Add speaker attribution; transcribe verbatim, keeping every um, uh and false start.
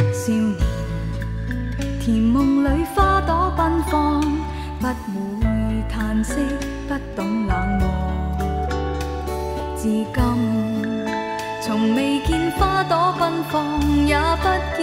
Speaker 1: 少年，甜梦里花朵奔放，不会叹息，不懂冷漠。至今，从未见花朵奔放，也不